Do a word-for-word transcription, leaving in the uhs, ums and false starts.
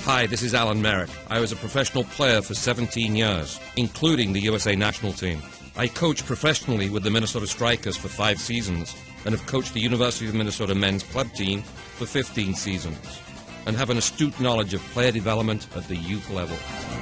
Hi, this is Alan Merrick. I was a professional player for seventeen years, including the U S A national team. I coached professionally with the Minnesota Strikers for five seasons and have coached the University of Minnesota men's club team for fifteen seasons and have an astute knowledge of player development at the youth level.